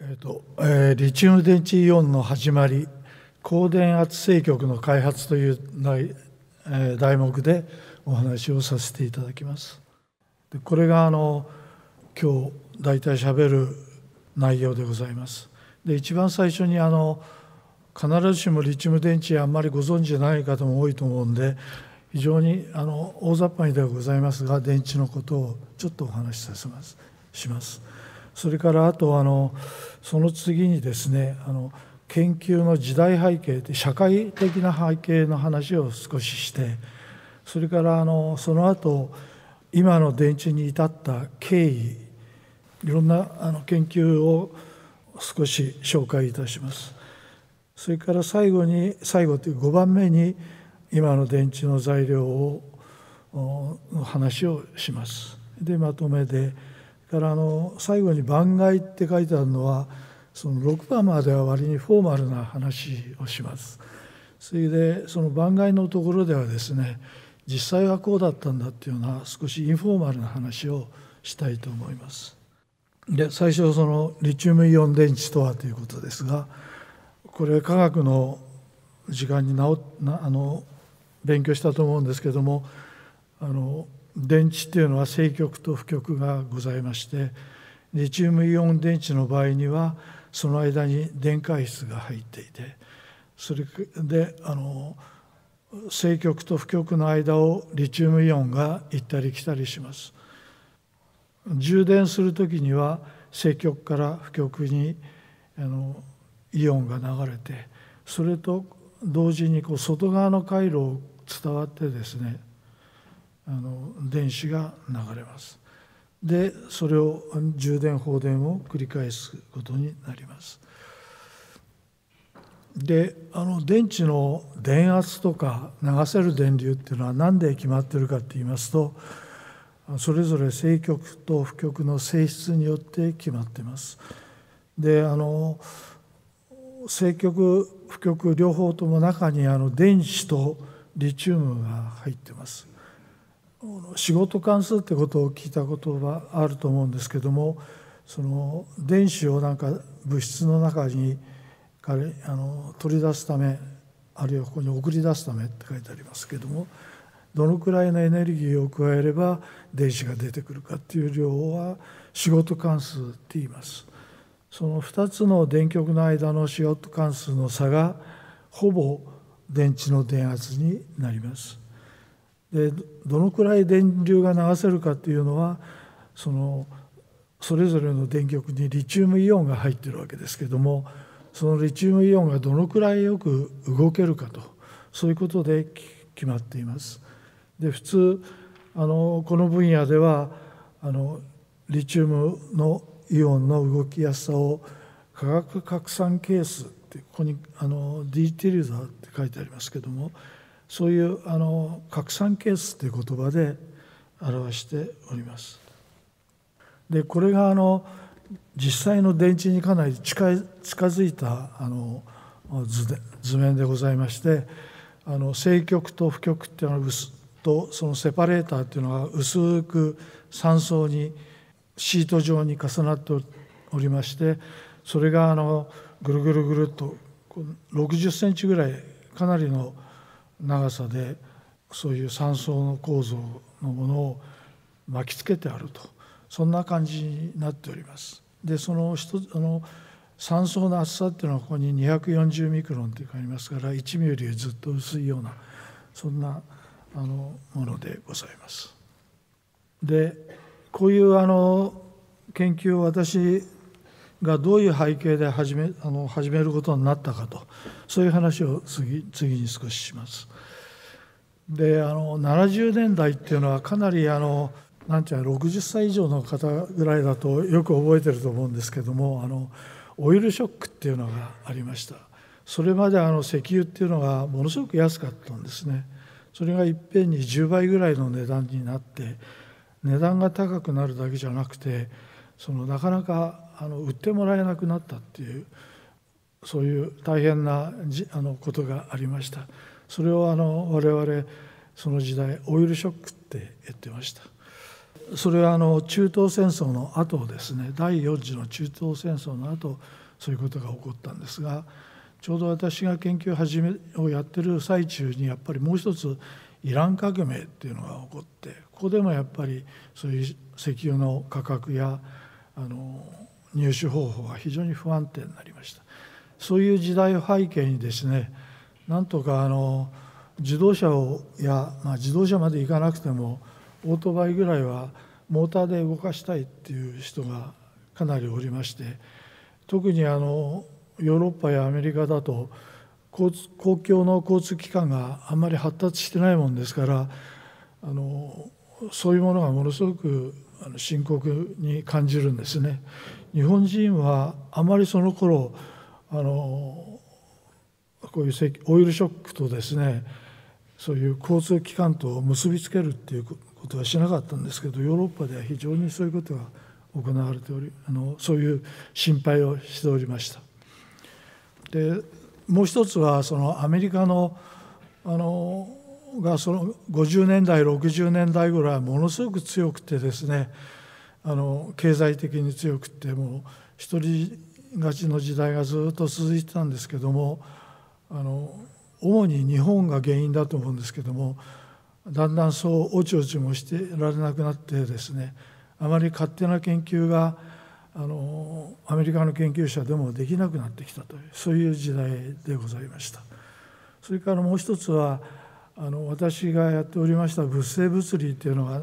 リチウム電池イオンの始まり、高電圧正極の開発という題目でお話をさせていただきます。でこれが今日大体しゃべる内容でございます。で一番最初に必ずしもリチウム電池あんまりご存知ない方も多いと思うんで、非常に大雑把にではございますが、電池のことをちょっとお話しします。それからあとその次にですね、研究の時代背景で社会的な背景の話を少しして、それからその後今の電池に至った経緯、いろんな研究を少し紹介いたします。それから最後という5番目に今の電池の材料の話をします。でまとめでから最後に番外って書いてあるのは、その6番までは割にフォーマルな話をします。それでその番外のところではですね、実際はこうだったんだっていうような少しインフォーマルな話をしたいと思います。で最初そのリチウムイオン電池とはということですが、これ科学の時間に勉強したと思うんですけども、電池っていうのは正極と負極がございまして、リチウムイオン電池の場合にはその間に電解質が入っていて、それで正極と負極の間をリチウムイオンが行ったり来たりします。充電するときには正極から負極にイオンが流れて、それと同時に外側の回路を伝わってですね、電子が流れます。でそれを充電放電を繰り返すことになります。で電池の電圧とか流せる電流っていうのは何で決まっているかといいますと、それぞれ正極と負極の性質によって決まっています。で正極負極両方とも中に電子とリチウムが入っています。仕事関数ってことを聞いたことがあると思うんですけども、その電子を物質の中に取り出すため、あるいはここに送り出すためって書いてありますけども、どのくらいのエネルギーを加えれば電子が出てくるかっていう量は仕事関数って言います。その2つの電極の間の仕事関数の差がほぼ電池の電圧になります。でどのくらい電流が流せるかっていうのは、それぞれの電極にリチウムイオンが入っているわけですけども、そのリチウムイオンがどのくらいよく動けるかと、そういうことで決まっています。で普通この分野ではリチウムのイオンの動きやすさを化学拡散係数って、ここにディーティルザーって書いてありますけども、そういう拡散係数という言葉で表しております。でこれが実際の電池にかなり近づいた図面でございまして、正極と負極っていうのはとそのセパレーターっていうのが薄く3層にシート状に重なっておりまして、それがぐるぐるぐるっと60センチぐらい、かなりの長さでそういう3層の構造のものを巻きつけてあると、そんな感じになっております。でその3層の厚さっていうのはここに240ミクロンとありますから、1ミリよりずっと薄いような、そんなものでございます。でこういう研究を私がどういう背景で始めることになったかと、そういう話を次に少しします。で70年代っていうのはかなり60歳以上の方ぐらいだとよく覚えてると思うんですけども、オイルショックっていうのがありました。それまで石油っていうのがものすごく安かったんですね。それがいっぺんに10倍ぐらいの値段になって、値段が高くなるだけじゃなくて、なかなか売ってもらえなくなったっていう、そういう大変なことがありました。それを我々その時代オイルショックって言ってました。 それは中東戦争の後ですね、第4次の中東戦争の後、そういうことが起こったんですが、ちょうど私が研究をやってる最中に、やっぱりもう一つイラン革命っていうのが起こって、ここでもやっぱりそういう石油の価格や入手方法が非常に不安定になりました。そういう時代を背景にですね、なんとか自動車自動車まで行かなくてもオートバイぐらいはモーターで動かしたいっていう人がかなりおりまして、特にヨーロッパやアメリカだと公共の交通機関があんまり発達してないもんですから、そういうものがものすごく深刻に感じるんですね。日本人はあまりその頃こういうオイルショックとですね、そういう交通機関と結びつけるっていうことはしなかったんですけど、ヨーロッパでは非常にそういうことが行われており、そういう心配をしておりました。でもう一つはそのアメリカのがその50年代60年代ぐらいはものすごく強くてですね、経済的に強くて、もう一人勝ちの時代がずっと続いてたんですけども、主に日本が原因だと思うんですけども、だんだんそうおちおちもしてられなくなってですね、あまり勝手な研究がアメリカの研究者でもできなくなってきたという、そういう時代でございました。それからもう一つは私がやっておりました物性物理というのが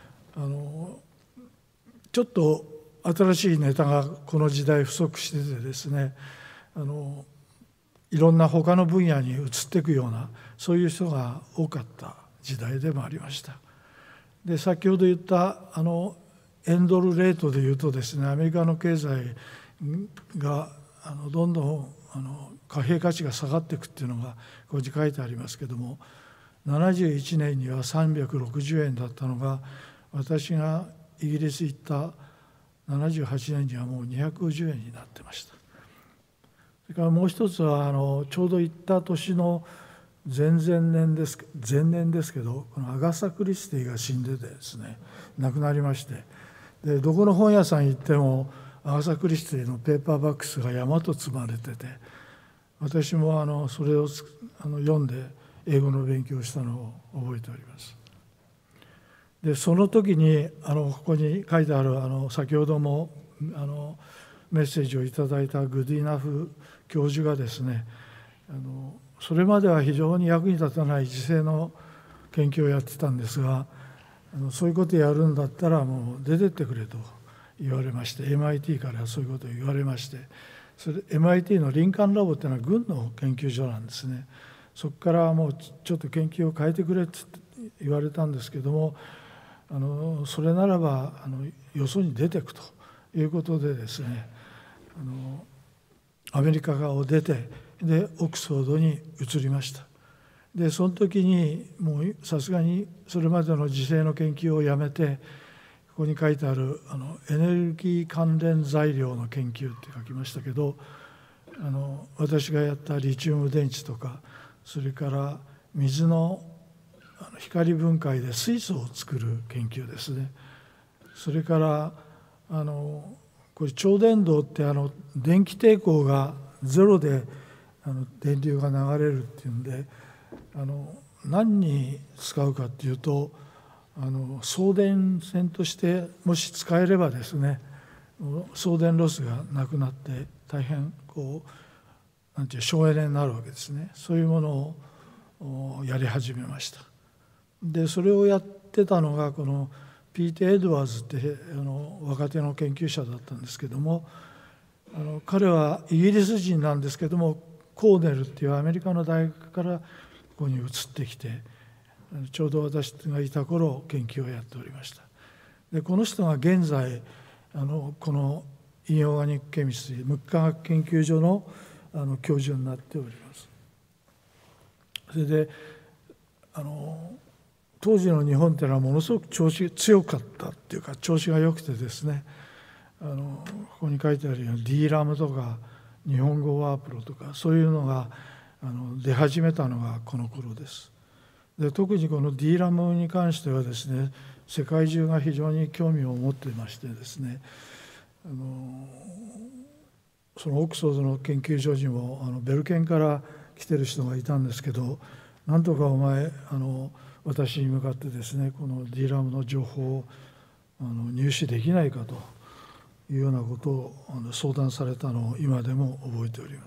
ちょっと新しいネタがこの時代不足しててですね、いろんな他の分野に移っていくような、そういう人が多かった時代でもありました。で先ほど言った円ドルレートでいうとですね、アメリカの経済がどんどん貨幣価値が下がっていくっていうのがここに書いてありますけども、71年には360円だったのが、私がイギリス行った78年にはもう250円になってました。それからもう一つはちょうど行った年の前年ですけど、このアガサ・クリスティが死んでてですね、亡くなりまして、でどこの本屋さん行ってもアガサ・クリスティのペーパーバックスが山と積まれてて、私もそれを読んで英語の勉強をしたのを覚えております。でその時にここに書いてある先ほどもメッセージをいただいたグディナフ教授がですね、それまでは非常に役に立たない時世の研究をやってたんですが、そういうことをやるんだったらもう出てってくれと言われまして、 MIT からそういうことを言われまして、それ MIT のリンカンラボっていうのは軍の研究所なんですね。そこからもうちょっと研究を変えてくれって言われたんですけども、それならばよそに出ていくということでですね、アメリカ側を出て、でオックスフォードに移りました。でその時にもうさすがにそれまでの時世の研究をやめて、ここに書いてあるエネルギー関連材料の研究って書きましたけど、私がやったリチウム電池とか、それから水の光分解で水素を作る研究ですね。それからこれ超電導って電気抵抗がゼロで電流が流れるっていうんで、何に使うかっていうと、送電線としてもし使えればですね、送電ロスがなくなって大変なんていう省エネになるわけですね。そういうものをやり始めました。でそれをやってたのがこのピーテー・エドワーズって若手の研究者だったんですけども、彼はイギリス人なんですけども、コーネルっていうアメリカの大学からここに移ってきて、ちょうど私がいた頃研究をやっておりました。でこの人が現在このインオーガニックケミストリー無機化学研究所の教授になっております。それで当時の日本っていうのはものすごく調子強かったっていうか、調子が良くてですね、ここに書いてあるように D ラムとか日本語ワープロとか、そういうのが出始めたのがこの頃です。 で特にこの D ラムに関してはですね、世界中が非常に興味を持っていましてですね、そのオックスフォードの研究所にもベルケンから来てる人がいたんですけど、なんとかお前私に向かってですね、この D ラムの情報を入手できないかというようなことを相談されたのを今でも覚えております。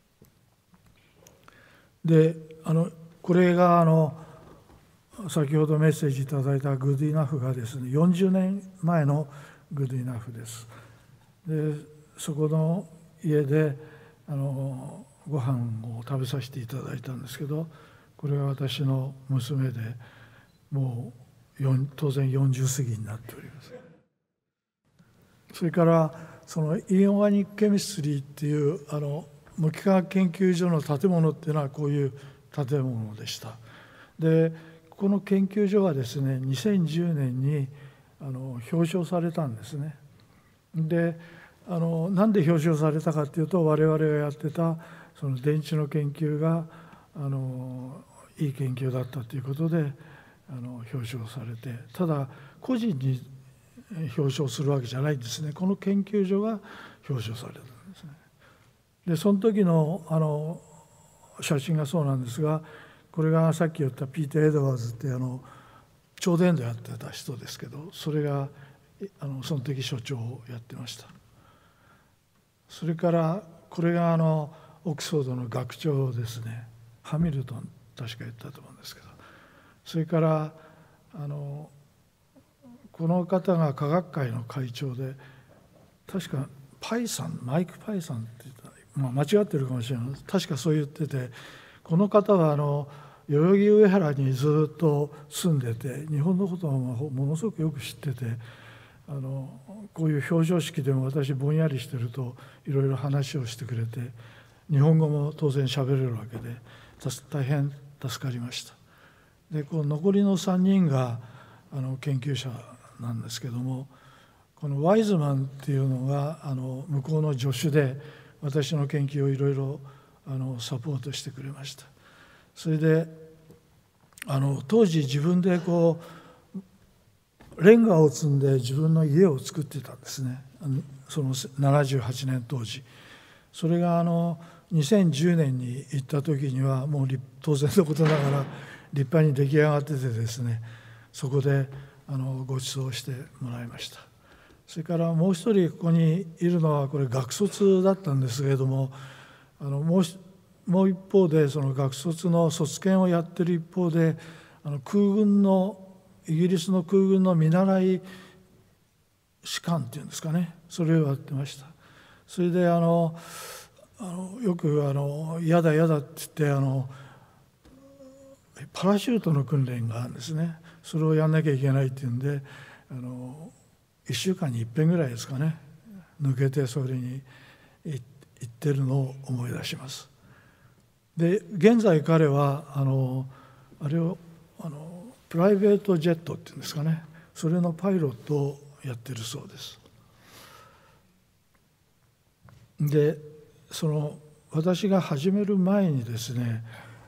でこれが先ほどメッセージいただいたグッドイナフがですね、40年前のグッドイナフです。でそこの家でご飯を食べさせていただいたんですけど、これは私の娘で、もう当然40過ぎになっております。それからそのインオーガニックケミストリーっていう無機化学研究所の建物っていうのはこういう建物でした。でこの研究所はですね、2010年に表彰されたんですね。でなんで表彰されたかというと、我々がやってたその電池の研究がいい研究だったということで表彰されて、ただ個人に表彰するわけじゃないんですね。この研究所が表彰されたんですね。でその時の写真がそうなんですが、これがさっき言ったピーター・エドワーズって超伝導やってた人ですけど、それがその時所長をやってました。それからこれがオックスフォードの学長ですね、ハミルトン確か言ったと思うんですけど、それからこの方が科学会の会長で、確かマイク・パイさんって言った、間違ってるかもしれない、確かそう言ってて、この方は代々木上原にずっと住んでて、日本のことをものすごくよく知ってて、こういう表彰式でも私ぼんやりしてるといろいろ話をしてくれて、日本語も当然喋れるわけで大変助かりました。でこの残りの3人が研究者なんですけども、このワイズマンっていうのが向こうの助手で私の研究をいろいろサポートしてくれました。それで当時自分でレンガを積んで自分の家を作ってたんですね、その78年当時。それが2010年に行った時にはもう当然のことながら立派に出来上がっててですね、そこでご馳走してもらいました。それからもう一人ここにいるのは、これ学卒だったんですけれども、もう一方でその学卒の卒検をやってる一方でイギリスの空軍の見習い士官っていうんですかね、それをやってました。それでよく嫌だ嫌だって言ってパラシュートの訓練があるんですね。それをやんなきゃいけないっていうんで1週間に1遍ぐらいですかね、抜けてそれに行ってるのを思い出します。で現在彼はあれをプライベートジェットっていうんですかね、それのパイロットをやってるそうです。で私が始める前にですね、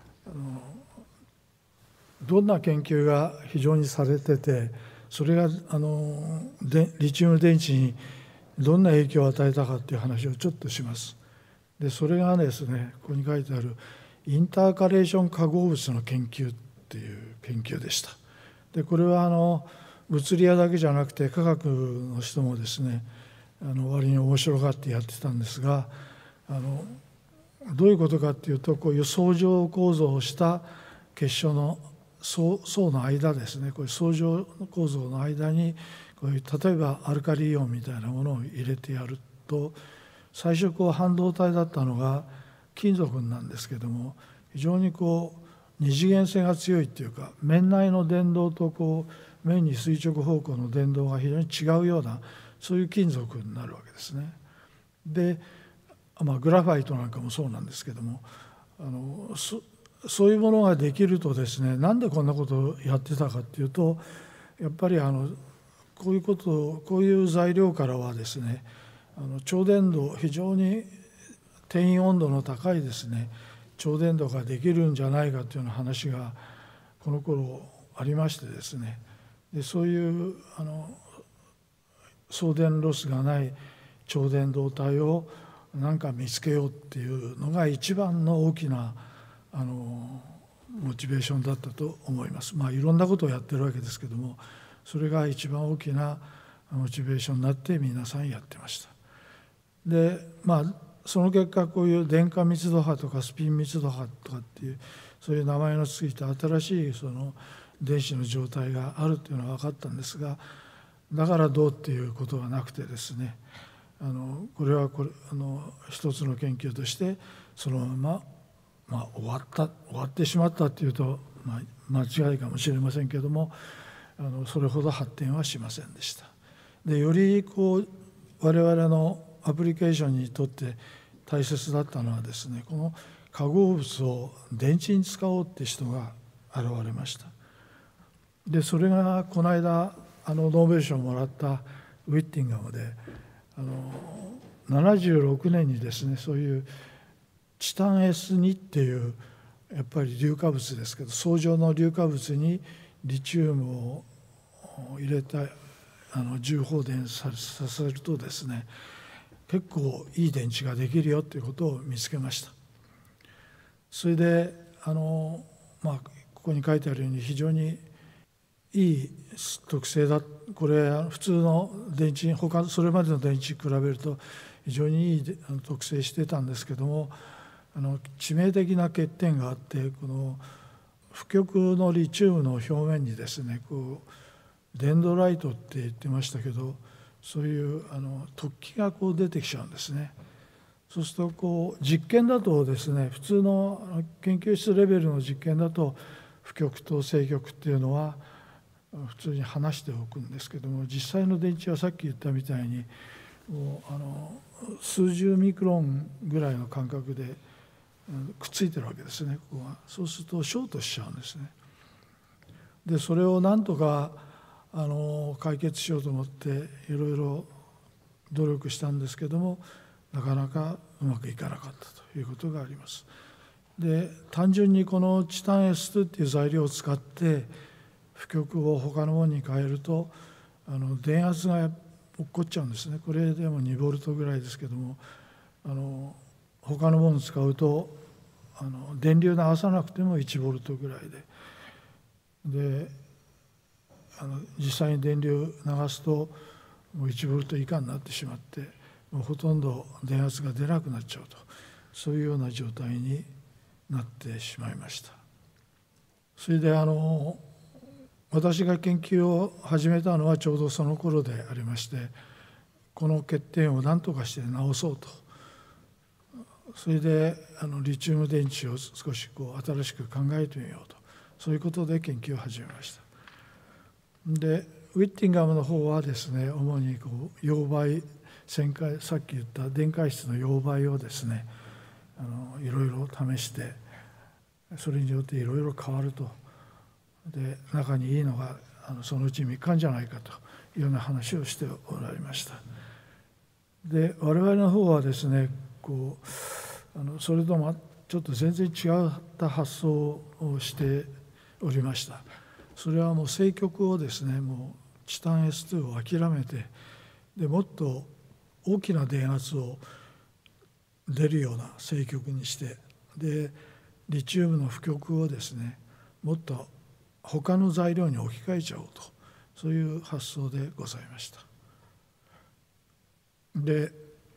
どんな研究が非常にされてて、それがリチウム電池にどんな影響を与えたかっていう話をちょっとします。でそれがですね、ここに書いてあるインターカレーション化合物の研究っていう研究でした。でこれは物理屋だけじゃなくて科学の人もですね割に面白がってやってたんですが、どういうことかっていうと、こういう相乗構造をした結晶の層の間ですね、こういう相乗構造の間にこういう例えばアルカリイオンみたいなものを入れてやると、最初半導体だったのが金属なんですけども、非常に二次元性が強いっていうか、面内の電動と面に垂直方向の電動が非常に違うような、そういう金属になるわけですね。で、グラファイトなんかもそうなんですけども、そういうものができるとですね、なんでこんなことをやってたかっていうと、やっぱりこういう材料からはですね、超伝導、非常に転移温度の高いですね超伝導ができるんじゃないかというような話がこの頃ありましてですね、でそういう送電ロスがない超電導体を何か見つけようっていうのが一番の大きなモチベーションだったと思います。いろんなことをやってるわけですけども、それが一番大きなモチベーションになって皆さんやってました。でその結果、こういう電荷密度波とかスピン密度波とかっていうそういう名前のついた新しいその電子の状態があるというのは分かったんですが、だからどうっていうことはなくてですね、これは一つの研究としてそのまま終わってしまったっていうと間違いかもしれませんけれども、それほど発展はしませんでした。でより我々のアプリケーションにとって大切だったのはですね、この化合物を電池に使おうって人が現れました。でそれがこの間ノーベル賞をもらったウィッティンガムで76年にですね、そういうチタン S2 っていうやっぱり硫化物ですけど、相乗の硫化物にリチウムを入れた重放電させるとですね、結構いい電池ができるよということを見つけました。それでここに書いてあるように非常にいい特性だ。これ普通の電池、それまでの電池に比べると非常にいい特性してたんですけども、致命的な欠点があって、この負極のリチウムの表面にですね、デンドライトって言ってましたけど、そういう突起が出てきちゃうんですね。そうすると実験だとですね、普通の研究室レベルの実験だと負極と正極っていうのは普通に離しておくんですけども、実際の電池はさっき言ったみたいに数十ミクロンぐらいの間隔でくっついてるわけですね。ここがそうするとショートしちゃうんですね。でそれをなんとか解決しようと思っていろいろ努力したんですけども、なかなかうまくいかなかったということがあります。で単純にこのチタン S2 っていう材料を使って負極を他のものに変えると電圧が落っこっちゃうんですね。これでも2ボルトぐらいですけども、他のものを使うと電流流さなくても1ボルトぐらいで実際に電流流すともう1ボルト以下になってしまって、もうほとんど電圧が出なくなっちゃうと、そういうような状態になってしまいました。それで私が研究を始めたのはちょうどその頃でありまして、この欠点を何とかして直そうと、それでリチウム電池を少し新しく考えてみようと、そういうことで研究を始めました。でウィッティンガムの方はですね、主に溶媒さっき言った電解質の溶媒をですねいろいろ試して、それによっていろいろ変わると。で中にいいのがそのうち3日じゃないかというような話をしておられました。で我々の方はですねそれともちょっと全然違った発想をしておりました。それはもう正極をですね、もうチタン S2 を諦めて、でもっと大きな電圧を出るような正極にして、でリチウムの負極をですねもっと他の材料に置き換えちゃおうと、そういう発想でございました。で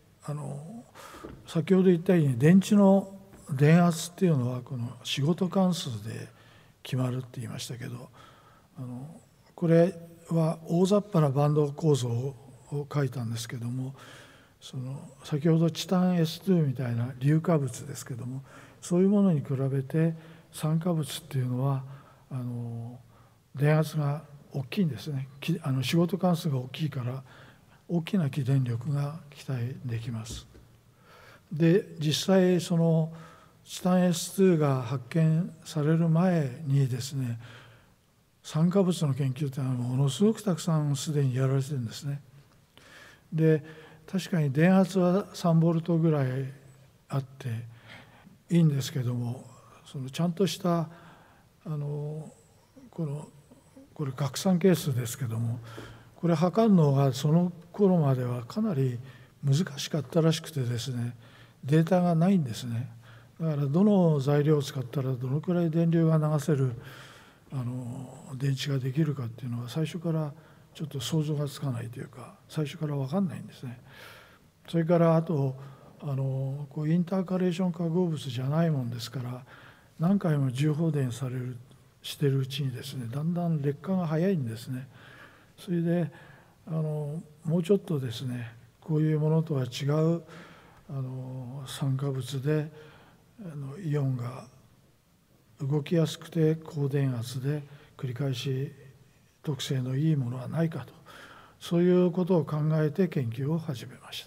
先ほど言ったように電池の電圧っていうのはこの仕事関数で決まるって言いましたけど、これは大雑把なバンド構造を書いたんですけども、先ほどチタン S2 みたいな硫化物ですけども、そういうものに比べて酸化物っていうのは電圧が大きいんですね。仕事関数が大きいから大きな起電力が期待できます。で実際チタン S2 が発見される前にですね、酸化物の研究というのはものすごくたくさんすでにやられてるんですね。で確かに電圧は3ボルトぐらいあっていいんですけども、ちゃんとしたこれ拡散係数ですけども、これ測るのがその頃まではかなり難しかったらしくてですね、データがないんですね。だからどの材料を使ったらどのくらい電流が流せる電池ができるかっていうのは最初からちょっと想像がつかないというか、最初から分かんないんですね。それからあとこうインターカレーション化合物じゃないもんですから、何回も重放電してるうちにですね、だんだん劣化が早いんですね。それでもうちょっとですね、こういうものとは違う酸化物でイオンが動きやすくて高電圧で繰り返し特性のいいものはないかと、そういうことを考えて研究を始めました。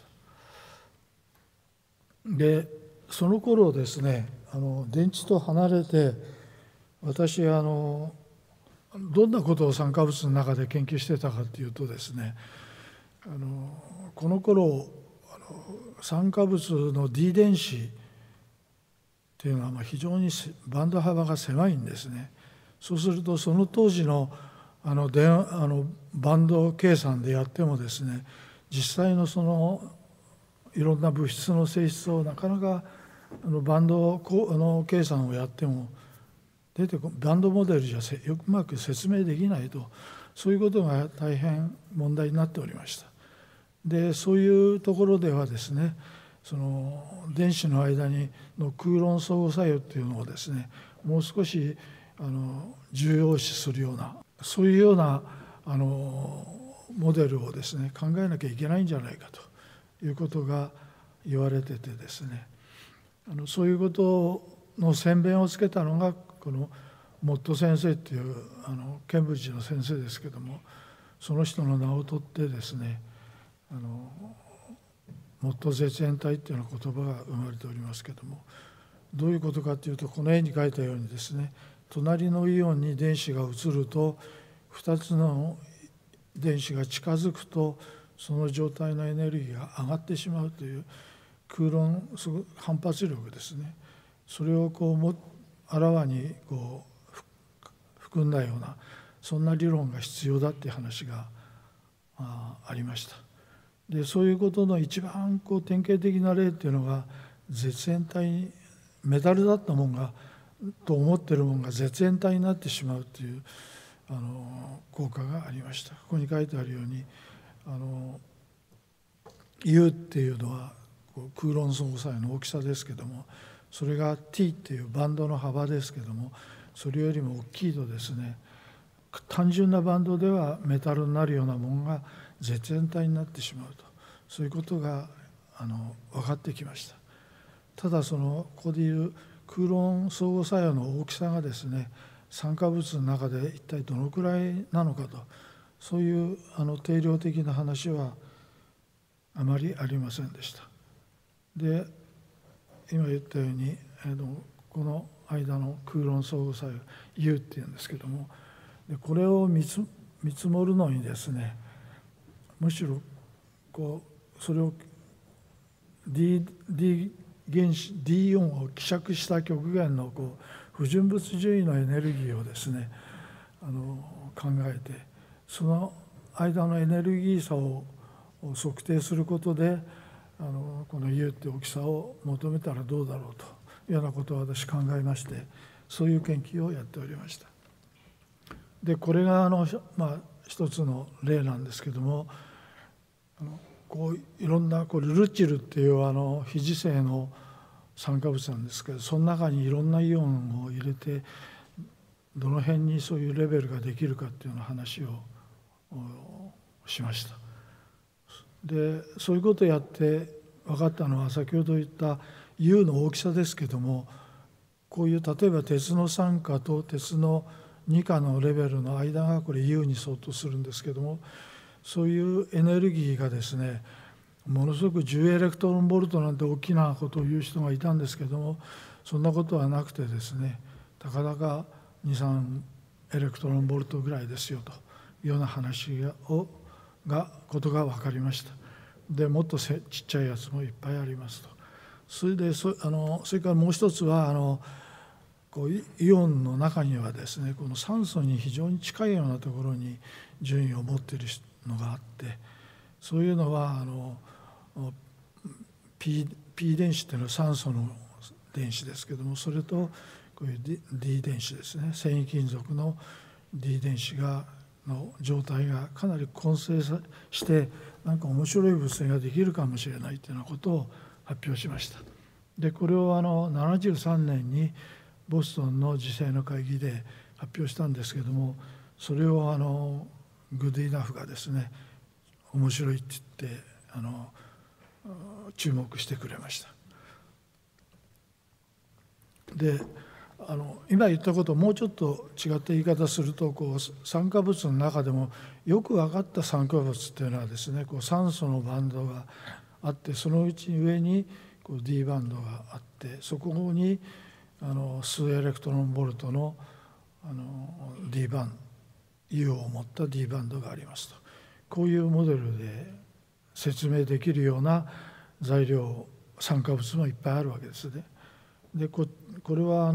でその頃ですね、電池と離れて私どんなことを酸化物の中で研究してたかというとですね、この頃酸化物の D 電子っていうのは非常にバンド幅が狭いんですね。そうするとその当時のバンド計算でやってもですね、実際のいろんな物質の性質をなかなかバンド計算をやってもバンドモデルじゃうまく説明できないと、そういうことが大変問題になっておりました。でそういうところではですね、電子の間の空論相互作用っていうのをですね、もう少し重要視するような、そういうようなモデルをですね考えなきゃいけないんじゃないかということが言われててですね、そういうことの先鞭をつけたのがこのモット先生っていうケンブリッジの先生ですけども、その人の名を取ってですね、モット絶縁体っていうような言葉が生まれておりますけども、どういうことかというと、この絵に書いたようにですね、隣のイオンに電子が移ると2つの電子が近づくとその状態のエネルギーが上がってしまうという空論反発力ですね、それをあらわに含んだような、そんな理論が必要だっていう話がありました。でそういうことの一番典型的な例っていうのが、絶縁体、メタルだったもんがと思ってるもんが絶縁体になってしまうという効果がありました。ここに書いてあるようにU っていうのは空論相互作用の大きさですけども、それが T っていうバンドの幅ですけども、それよりも大きいとですね、単純なバンドではメタルになるようなものが絶縁体になってしまうと、そういうことが分かってきました。ただここでいう空論相互作用の大きさがですね、酸化物の中で一体どのくらいなのかと、そういう定量的な話はあまりありませんでした。で今言ったようにこの間の空論相互作用 U っていうんですけども、これを見積もるのにですね、むしろそれを D 原子 D イオンを希釈した極限の不純物順位のエネルギーをですね考えて、その間のエネルギー差を測定することでこの U って大きさを求めたらどうだろうというようなことを私考えまして、そういう研究をやっておりました。でこれが一つの例なんですけども、いろんなルチルっていう非磁性の酸化物なんですけど、その中にいろんなイオンを入れてどの辺にそういうレベルができるかっていうような話をしました。でそういうことをやって分かったのは、先ほど言った U の大きさですけども、こういう例えば鉄の酸化と鉄の2価のレベルの間がこれ U に相当するんですけども、そういうエネルギーがですね、ものすごく10エレクトロンボルトなんて大きなことを言う人がいたんですけども、そんなことはなくてですね、たかだか 2,3 エレクトロンボルトぐらいですよというような話ことが分かりました。でもっとちっちゃいやつもいっぱいありますと。それからもう一つはこうイオンの中にはですね、この酸素に非常に近いようなところに順位を持っているのがあって、そういうのはP 電子っていうのは酸素の電子ですけども、それとこういう D 電子ですね、繊維金属の D 電子の状態がかなり混成してなんか面白い物性ができるかもしれないというようなことを発表しました。でこれを73年にボストンの磁性の会議で発表したんですけども、それをグッドイナフがですね、面白いって言って注目してくれました。で今言ったことをもうちょっと違った言い方すると、こう酸化物の中でもよく分かった酸化物っていうのはですね、こう酸素のバンドがあって、そのうち上にこう D バンドがあって、そこに数エレクトロンボルトのD バン U を持った D バンドがありますと、こういうモデルで説明できるような材料、酸化物もいっぱいあるわけですね。でこれは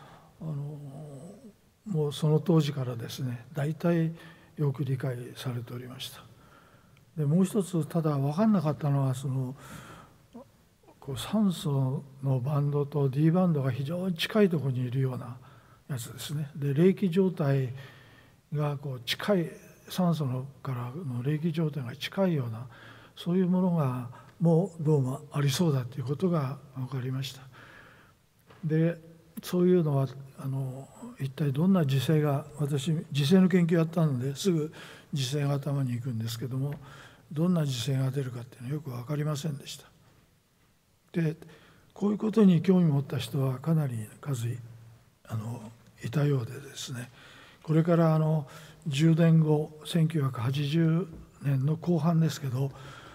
もうその当時からですね、大体よく理解されておりました。でもう一つただ分かんなかったのは、こう酸素のバンドと D バンドが非常に近いところにいるようなやつですね。で冷気状態がこう近い、酸素からの冷気状態が近いような、そういうものがもうどうもありそうだということが分かりました。でそういうのは一体どんな磁性が、私磁性の研究やったのですぐ磁性が頭に行くんですけども、どんな磁性が出るかっていうのはよく分かりませんでした。でこういうことに興味を持った人はかなり数いたようでですね、これから10年後1980年の後半ですけど、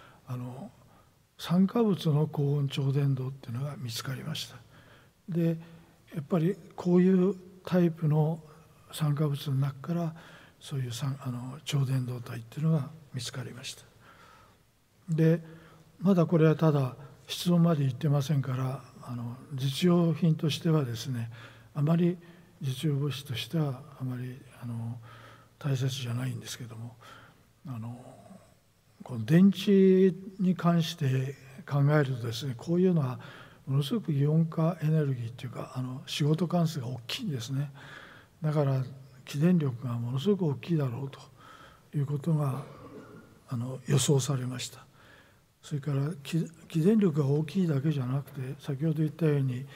酸化物の高温超伝導っていうのが見つかりました。でやっぱりこういうタイプの酸化物の中からそういう超伝導体っていうのが見つかりました。でまだこれはただ室温までいってませんから、実用品としてはですね、あまり実用物質としてはあまり大切じゃないんですけども、この電池に関して考えるとですね、こういうのはものすごくイオン化エネルギーというか仕事関数が大きいんですね。だから起電力がものすごく大きいだろうということが予想されました。それから起電力が大きいだけじゃなくて、先ほど言ったように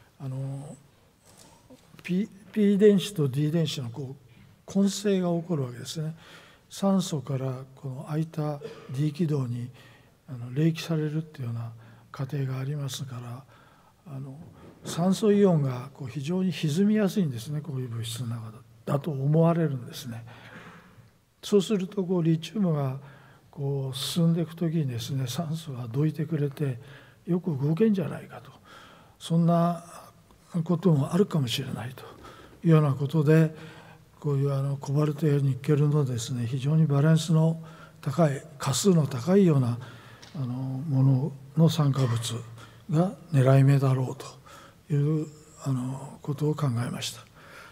P 電子と D 電子の混成が起こるわけですね。酸素からこの空いた D 軌道に冷気されるっていうような過程がありますから、酸素イオンが非常に歪みやすいんですね、こういう物質の中だと思われるんですね。そうするとリチウムが進んでいくときにですね、酸素がどいてくれてよく動けんじゃないかと、そんなこともあるかもしれないというようなことで、こういうコバルトやニッケルのですね、非常にバランスの高い、価数の高いようなものの酸化物が狙い目だろうということを考えました。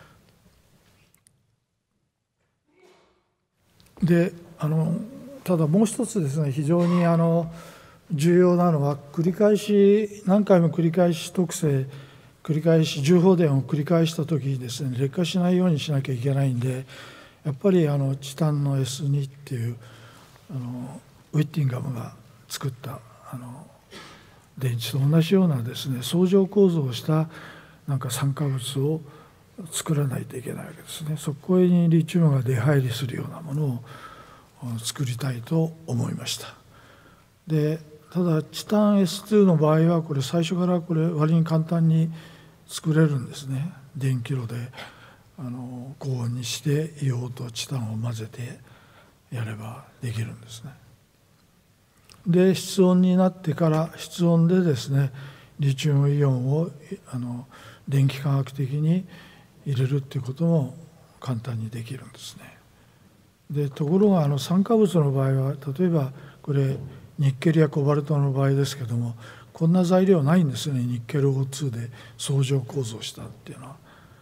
でただもう一つですね、非常に重要なのは、何回も繰り返し特性、重放電を繰り返したときにですね、劣化しないようにしなきゃいけないんで、やっぱりチタンの S2 っていうウィッティンガムが作った電池と同じようなですね、相乗構造をした酸化物を作らないといけないわけですね。そこにリチウムが出入りするようなものを作りたいと思いました。でただチタン S2 の場合は最初から割に簡単に作れるんですね。電気炉で高温にして硫黄とチタンを混ぜてやればできるんですね。で室温になってから、室温でですね、リチウムイオンを電気化学的に入れるっていうことも簡単にできるんですね。でところが酸化物の場合は、例えばこれニッケルやコバルトの場合ですけども、こんな材料ないんですね。ニッケル O2 で相乗構造したっていうのは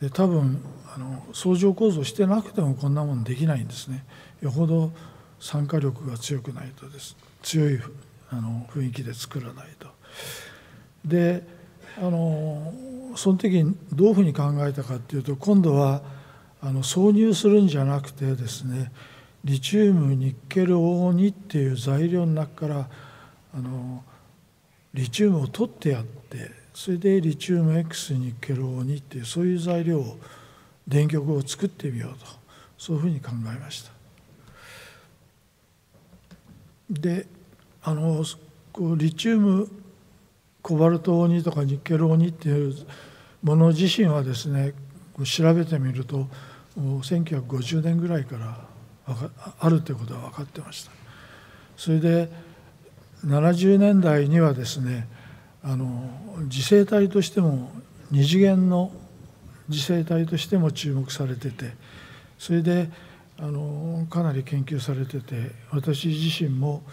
で多分相乗構造してなくてもこんなもんできないんですね。よほど酸化力が強くないとです。強い雰囲気で作らないと。でその時にどういうふうに考えたかっていうと、今度は挿入するんじゃなくてですね、リチウムニッケル黄2っていう材料の中からリチウムを取ってやって、それでリチウム X ニッケル黄2っていうそういう材料を電極を作ってみようと、そういうふうに考えました。でリチウムコバルト黄2とかニッケル黄2っていうもの自身はですね、調べてみるともう1950年ぐらいからあるということは分かってました。それで70年代にはですね、次生体としても二次元の次生体としても注目されてて、それでかなり研究されてて、私自身も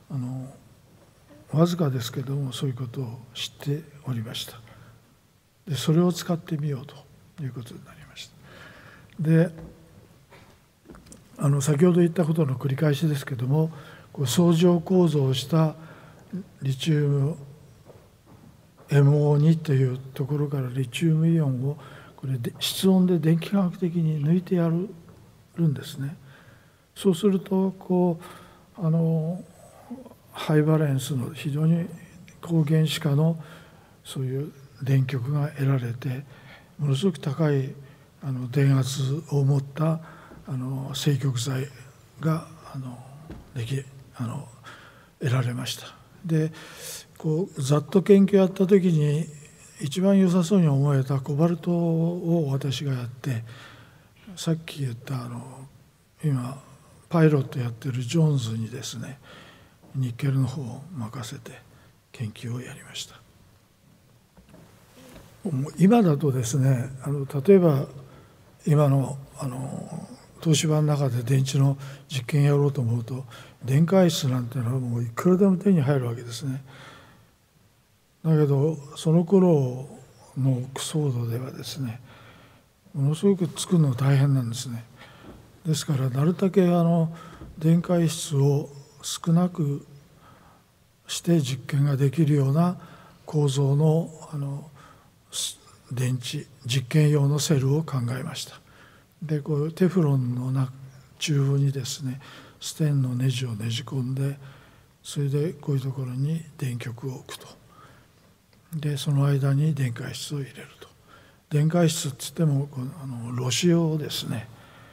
わずかですけどもそういうことを知っておりました。でそれを使ってみようということになりました。で先ほど言ったことの繰り返しですけども、相乗構造をしたリチウム MO2 というところからリチウムイオンをこれで室温で電気化学的に抜いてやるんですね。そうするとハイバレンスの非常に高原子化のそういう電極が得られて、ものすごく高い電圧を持った正極材が得られました。でざっと研究やった時に一番良さそうに思えたコバルトを私がやって、さっき言った今パイロットやってるジョーンズにですね、ニッケルの方を任せて研究をやりました。今だとですね、例えば今の東芝の中で電池の実験やろうと思うと、電解質なんていうのはもういくらでも手に入るわけですね。だけどその頃のオックスフォードではですね、ものすごく作るの大変なんですね。ですからなるだけ電解質を少なくして実験ができるような構造の電池実験用のセルを考えました。でテフロンのチューブにですね、ステンのネジをねじ込んで、それでこういうところに電極を置くと。でその間に電解質を入れると。電解質って言ってもロシアをですね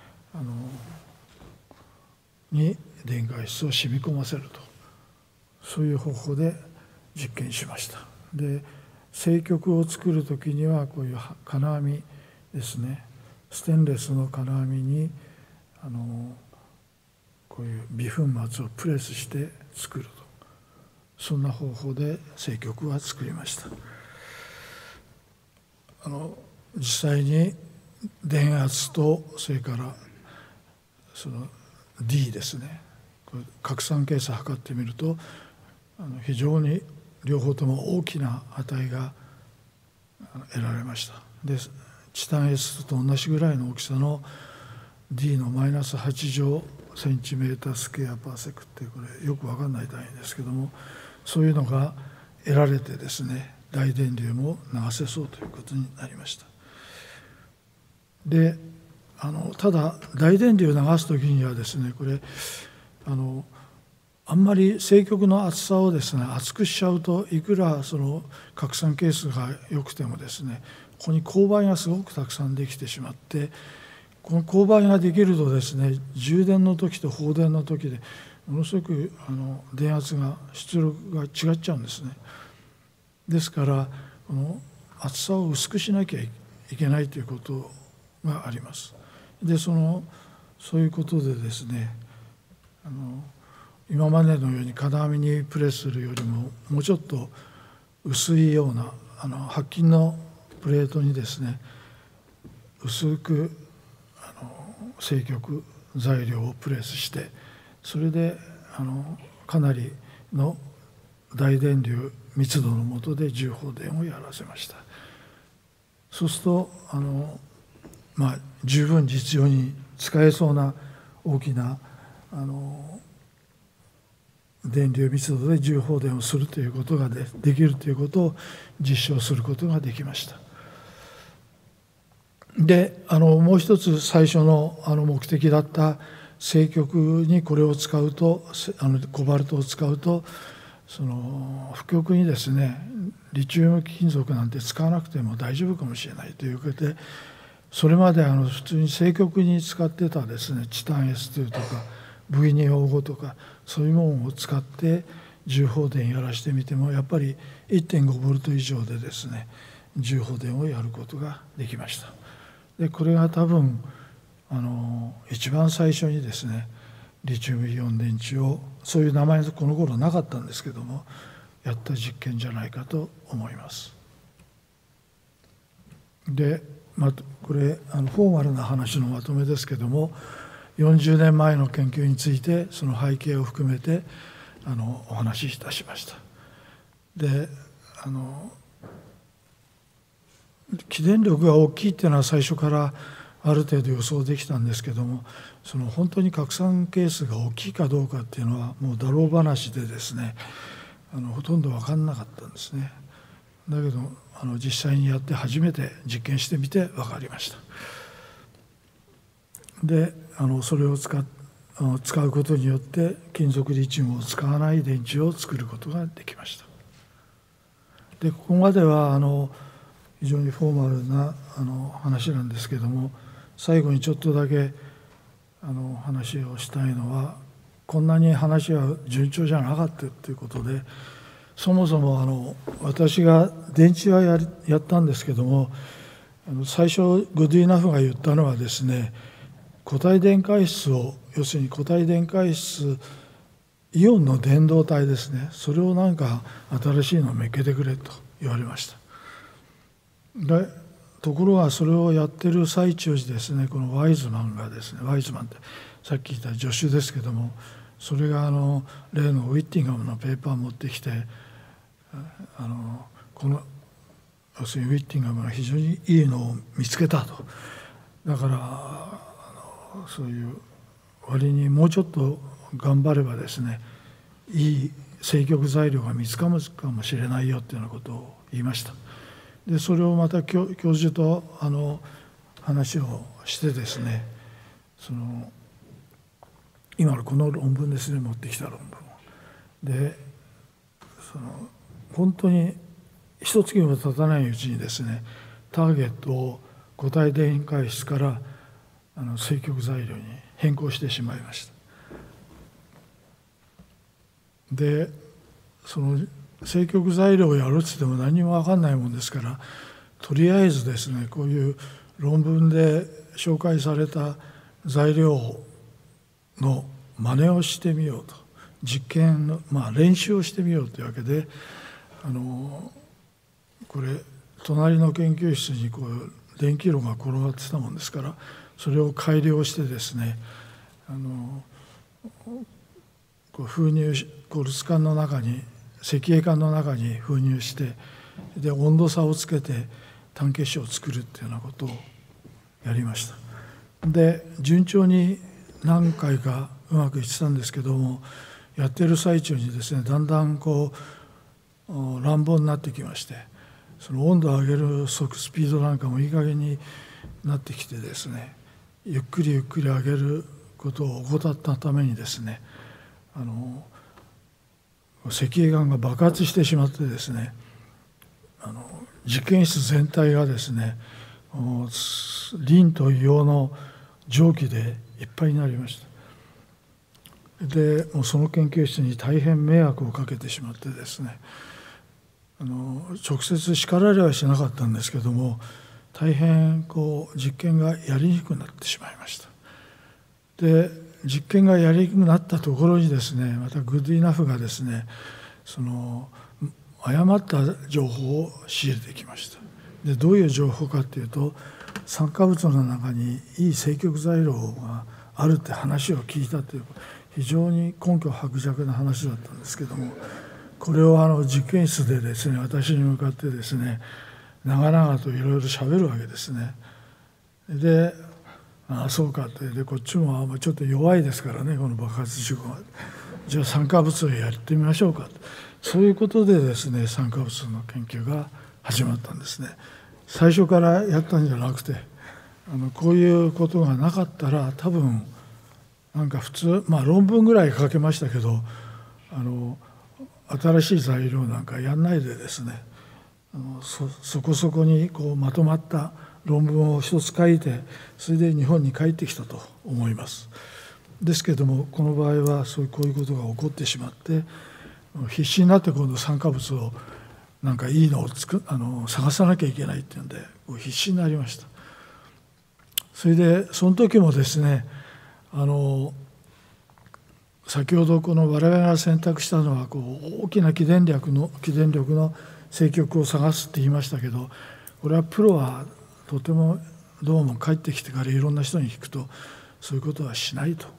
に電解質を染み込ませると、そういう方法で実験しました。で正極を作る時にはこういう金網ですね、ステンレスの金網にこういう微粉末をプレスして作ると、そんな方法で正極は作りました。実際に電圧とそれからその D ですね、拡散係数測ってみると非常に両方とも大きな値が得られました。でチタン S と同じぐらいの大きさの D のマイナス8乗センチメータースクエアパーセクってこれよく分かんない単位ですけども、そういうのが得られてですね、大電流も流せそうということになりました。でただ大電流を流す時にはですね、これあんまり正極の厚さをですね厚くしちゃうと、いくらその拡散係数が良くてもですね、ここに勾配がすごくたくさんできてしまって、この勾配ができるとですね、充電の時と放電の時でものすごく電圧が出力が違っちゃうんですね。ですからこの厚さを薄くしなきゃいけないということがあります。でそういうことでですね、今までのように金網にプレスするよりももうちょっと薄いような白金のプレートにですね薄く正極材料をプレスして、それでかなりの大電流密度の下で重放電をやらせました。そうすると十分実用に使えそうな大きな電流密度で重放電をするということができるということを実証することができました。でもう一つ最初の目的だった正極にこれを使うとコバルトを使うと負極にですねリチウム金属なんて使わなくても大丈夫かもしれないということで、それまで普通に正極に使ってたですねチタン S2 とか V2O5 とかそういうものを使って重放電やらしてみてもやっぱり 1.5 ボルト以上でですね重放電をやることができました。でこれが多分一番最初にですねリチウムイオン電池を、そういう名前この頃なかったんですけどもやった実験じゃないかと思います。でこれフォーマルな話のまとめですけども、40年前の研究についてその背景を含めてお話しいたしました。で起電力が大きいっていうのは最初からある程度予想できたんですけども、本当に拡散係数が大きいかどうかっていうのはもうだろう話でですねほとんど分かんなかったんですね。だけど実際にやって初めて実験してみて分かりました。でそれを使うことによって金属リチウムを使わない電池を作ることができました。でここまでは非常にフォーマルな話なんですけども、最後にちょっとだけ話をしたいのは、こんなに話は順調じゃなかったということで、そもそも私が電池はやったんですけども、最初グッドイナフが言ったのはですね、固体電解質を、要するに固体電解質イオンの電導体ですね、それをなんか新しいのをめっけてくれと言われました。でところがそれをやってる最中にですね、このワイズマンがですね、ワイズマンってさっき言った助手ですけども、それが例のウィッティンガムのペーパーを持ってきて、この要するにウィッティンガムが非常にいいのを見つけたと。だからそういう割にもうちょっと頑張ればですね、いい正極材料が見つかるかもしれないよっていうようなことを言いました。でそれをまた教授と話をしてですね、今のこの論文ですね、持ってきた論文で本当に一月も経たないうちにですね、ターゲットを固体電解質から正極材料に変更してしまいました。で正極材料をやるって言っても何も分かんないもんですから、とりあえずですね、こういう論文で紹介された材料の真似をしてみようと、実験の、練習をしてみようというわけで、これ隣の研究室にこう電気炉が転がってたもんですから、それを改良してですね、こう封入こうルツ管の中に、石英管の中に封入して、で温度差をつけて単結晶を作るっていうようなことをやりました。で順調に何回かうまくいってたんですけども、やってる最中にですね、だんだんこう乱暴になってきまして、その温度を上げるスピードなんかもいい加減になってきてですね、ゆっくりゆっくり上げることを怠ったためにですね、石英岩が爆発してしまってですね、実験室全体がですね、リンと硫黄の蒸気でいっぱいになりました。でもうその研究室に大変迷惑をかけてしまってですね、直接叱られはしなかったんですけども、大変こう実験がやりにくくなってしまいました。で実験がやりにくくなったところにですね、またグッドイナフがですね、誤った情報を仕入れてきました。でどういう情報かというと、酸化物の中にいい正極材料があるって話を聞いたという、非常に根拠薄弱な話だったんですけども、これを実験室でですね、私に向かってですね、長々といろいろしゃべるわけですね。 でああそうかって、でこっちもちょっと弱いですからね、この爆発事故が。じゃあ酸化物をやってみましょうか、そういうことでですね、酸化物の研究が始まったんですね。最初からやったんじゃなくて、こういうことがなかったら多分なんか普通、論文ぐらい書けましたけど、新しい材料なんかやんないでですね、そこそこにこうまとまった論文を一つ書いて、それで日本に帰ってきたと思います。ですけども、この場合はこういうことが起こってしまって、必死になって今度酸化物をなんかいいのを探さなきゃいけないっていうんで必死になりました。それでその時もですね、先ほどこの我々が選択したのは大きな起電力の政局を探すって言いましたけど、これはプロはとてもどうも帰ってきてからいろんな人に聞くと、そういうことはしないと。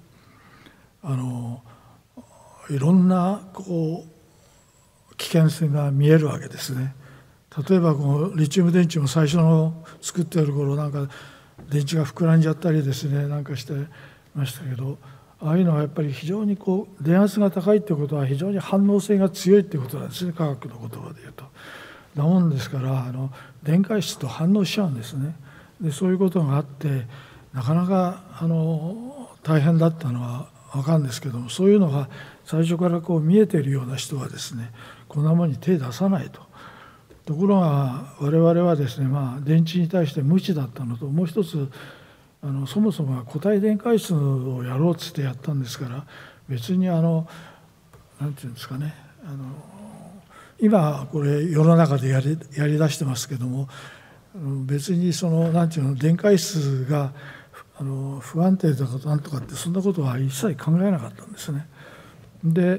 いろんな危険性が見えるわけですね。例えばこのリチウム電池も最初の作っている頃、なんか電池が膨らんじゃったりですね、なんかしてましたけど、ああいうのはやっぱり非常に電圧が高いってことは非常に反応性が強いってことなんですね、科学の言葉で言うと。なもんですから電解質と反応しちゃうんですね。でそういうことがあってなかなか大変だったのは分かるんですけども、そういうのが最初から見えているような人はですね、こんなものに手出さないと。ところが我々はですね、電池に対して無知だったのと、もう一つそもそもは固体電解質をやろうっつってやったんですから、別になんていうんですかね、今これ世の中でやりだしてますけども、別になんていうの、電解質が不安定だとかなんとかってそんなことは一切考えなかったんですね。で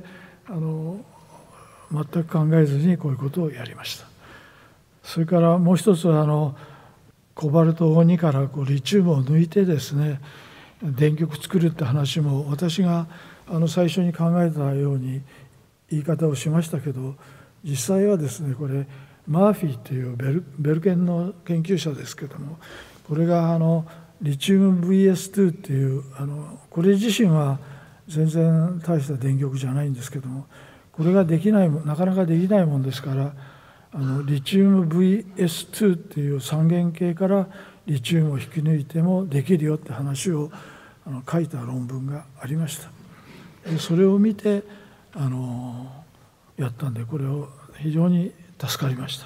全く考えずにこういうことをやりました。それからもう一つはコバルト2からリチウムを抜いてですね、電極作るって話も私が最初に考えたように言い方をしましたけど、実際はですね、これマーフィーっていうベルケンの研究者ですけども、これがリチウム VS2 っていうこれ自身は全然大した電極じゃないんですけども、これがなかなかできないもんですから、リチウム VS2 っていう三元系からリチウムを引き抜いてもできるよって話を書いた論文がありました。でそれを見てやったんで、これを非常に助かりました。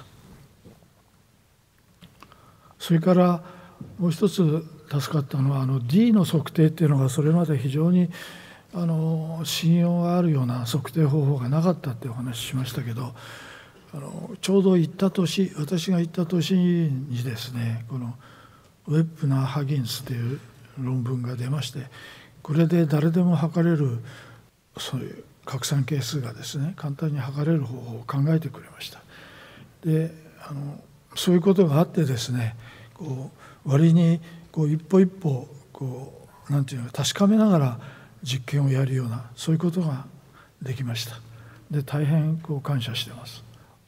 それからもう一つ助かったのはD の測定っていうのがそれまで非常に信用があるような測定方法がなかったってお話ししましたけど、ちょうど私が行った年にですね、このウェップナー・ハギンスという論文が出まして、これで誰でも測れるそういう拡散係数がですね、簡単に測れる方法を考えてくれました。でそういうことがあってですね、割に一歩一歩なんていうの、確かめながら実験をやるような、そういうことができました。で大変感謝してます。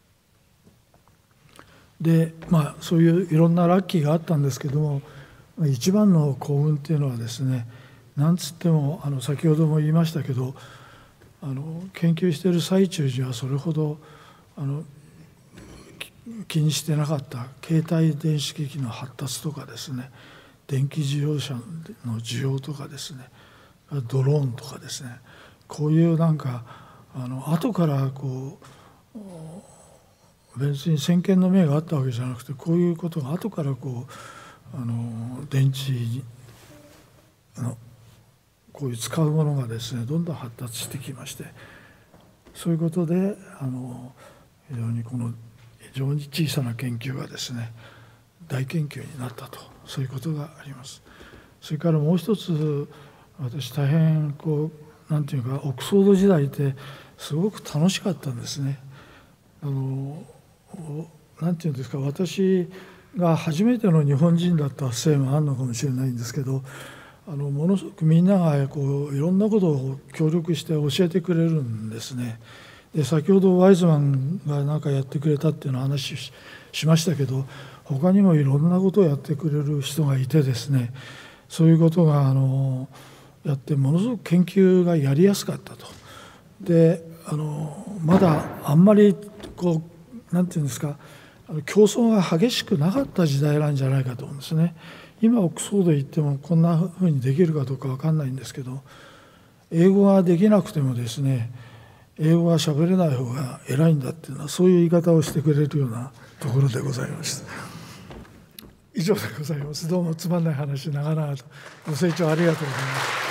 でそういういろんなラッキーがあったんですけども、一番の幸運っていうのはですね、なんつっても先ほども言いましたけど、研究している最中にはそれほど気にしてなかった携帯電子機器の発達とかですね、電気自動車の需要とかですね、ドローンとかですね、こういうなんか後から別に先見の明があったわけじゃなくて、こういうことが後から電池のこういう使うものがですね、どんどん発達してきまして、そういうことで非常に小さな研究がですね、大研究になったと、そういうことがあります。それからもう一つ、私大変なんていうか、オックスフォード時代ってすごく楽しかったんですね。なんていうんですか、私が初めての日本人だったせいもあるのかもしれないんですけど、ものすごくみんながいろんなことを協力して教えてくれるんですね。 で先ほどワイズマンが何かやってくれたっていうの話しましたけど、他にもいろんなことをやってくれる人がいてですね、そういうことがやってものすごく研究がやりやすかったと。でまだあんまりこうなんていうんですか、競争が激しくなかった時代なんじゃないかと思うんですね。今オックスフォード行ってもこんなふうにできるかどうか分かんないんですけど、英語ができなくてもですね、英語が喋れない方が偉いんだっていうのは、そういう言い方をしてくれるようなところでございました。以上でございます。どうもつまんない話長々とご清聴ありがとうございます。